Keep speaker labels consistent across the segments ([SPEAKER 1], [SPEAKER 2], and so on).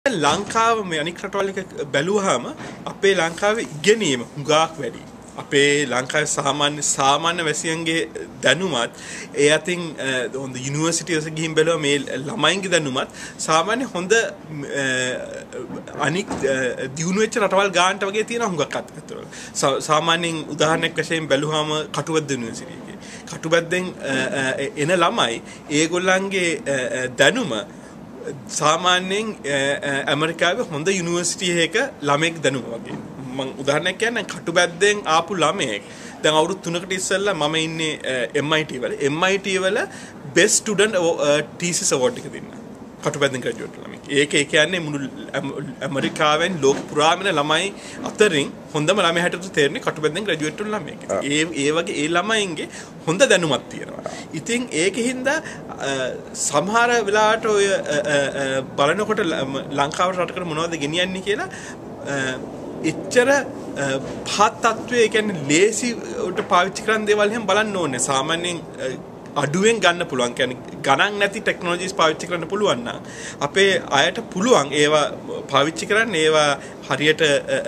[SPEAKER 1] ලංකාව මේ අනික් රටවල් එක බැලුවාම අපේ ලංකාවේ ඉගෙනීම හුඟක් වැඩි. අපේ ලංකාවේ සාමාන්‍ය වැසියන්ගේ දැනුමත් ඒ අතින් හොඳ යුනිවර්සිටි වල ගිහින් බැලුවා මේ ළමයින්ගේ දැනුමත් සාමාන්‍ය හොඳ අනික් දියුණු වෙච්ච රටවල් ගානට වගේ තියෙන හුඟක් අතර. සාමාන්‍යයෙන් උදාහරණයක් වශයෙන් බැලුවාම කටුබැද්ද යුනිවර්සිටි එකේ කටුබැද්දෙන් එන ළමයි ඒගොල්ලන්ගේ දැනුම සාමාන්‍යයෙන් ඇමරිකාවේ හොඳ යුනිවර්සිටි එකක ළමෙක් දැනුම වගේ. මම උදාහරණයක් කියන්නම් කටුබැද්දෙන් ආපු ළමයෙක් දැන් අවුරුදු 3කට ඉස්සෙල්ලා මම ඉන්නේ MIT වල. MIT වල best student thesis award එක දෙන්න. කටුබැද්දෙන් ග්‍රැජුවේට් ළමයි. ඒක කියන්නේ මුළු ඇමරිකාවෙන් ලෝක පුරාම ළමයි අතරින් හොඳම ළමයි හැටියට තේරෙන්නේ කටුබැද්දෙන් ග්‍රැජුවේට් වුණ ළමයෙක්. ඒ වගේ ඒ ළමයින්ගේ හොඳ දැනුමක් තියෙනවා. ඉතින් ඒකෙහිඳ සමහර වෙලාවට ඔය බලනකොට ලංකාවට රටකට මොනවද ගෙනියන්නේ කියලා එච්චර පහත් තත්ත්වයේ කියන්නේ ලේසිවට පාවිච්චි කරන දේවල් එහෙම බලන්න ඕනේ. සාමාන්‍යයෙන් අඩුවෙන් ගන්න පුළුවන්. කියන්නේ ගණන් නැති ටෙක්නොලොජිස් පාවිච්චි කරන්න පුළුවන් නම් අපේ අයට පුළුවන් ඒවා පාවිච්චි කරන්න ඒවා හරියට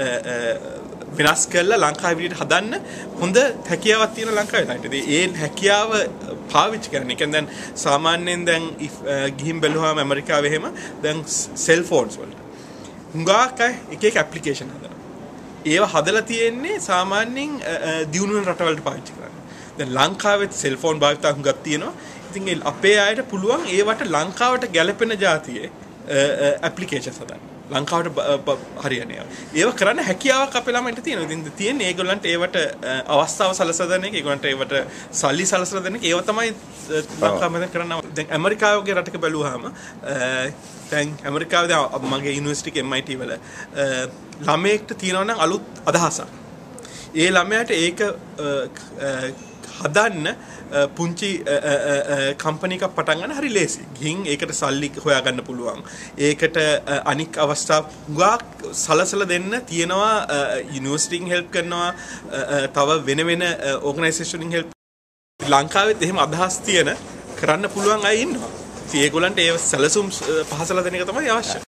[SPEAKER 1] වෙනස් කරලා ලංකාවේ විදිහට හදන්න හොඳ හැකියාවක් තියෙන ලංකාවේ ළඟට. ඒ හැකියාව පාවිච්චි කරන්න. ඒ කියන්නේ දැන් සාමාන්‍යයෙන් දැන් ගිහින් බැලුවාම ඇමරිකාවේ එහෙම දැන් සෙල් ෆෝන්ස් වලට හුඟක් එක එක ඇප්ලිකේෂන් හදනවා. ඒවා හදලා තියෙන්නේ සාමාන්‍යයෙන් දියුණු වෙන රටවලට පාවිච්චි කරන්න. දැන් ලංකාවෙත් සෙල්ෆෝන් භාවිත හුඟක් තියෙනවා. ඉතින් අපේ අයට පුළුවන් ඒවට ලංකාවට ගැලපෙන જાතියේ ඇප්ලිකේෂන්ස් හදන්න. ලංකාවට හරියන්නේ. ඒව කරන්න හැකියාවක් අපේ ළමයින්ට තියෙනවා. ඉතින් තියෙන්නේ ඒගොල්ලන්ට ඒවට අවස්ථාව සලසලා දෙන එක, ඒගොල්ලන්ට ඒවට සල්ලි සලසලා දෙන එක. ඒව තමයි ලංකාවෙන් කරන්න. දැන් ඇමරිකාව වගේ රටක බැලුවාම දැන් ඇමරිකාවේ දැන් මගේ යුනිවර්සිටි එක MIT වල ළමයෙක්ට තියෙනවා නම් අලුත් අදහසක්. ඒ ළමයාට ඒක හදන්න පුංචි කම්පැනි එකක් පටන් ගන්න හරි ලේසි. ගිහින් ඒකට සල්ලි හොයාගන්න පුළුවන්. ඒකට අනික් අවස්ථා ගාක් සලසලා දෙන්න තියෙනවා. යුනිවර්සිටියෙන් හෙල්ප් කරනවා. තව වෙන වෙන ඕගනයිසේෂන් වලින් හෙල්ප්. ලංකාවෙත් එහෙම අදහස් තියෙන කරන්න පුළුවන් අය ඉන්නවා. ඉතින් ඒගොල්ලන්ට ඒ සැලසුම් පහසලා දෙන එක තමයි අවශ්‍ය.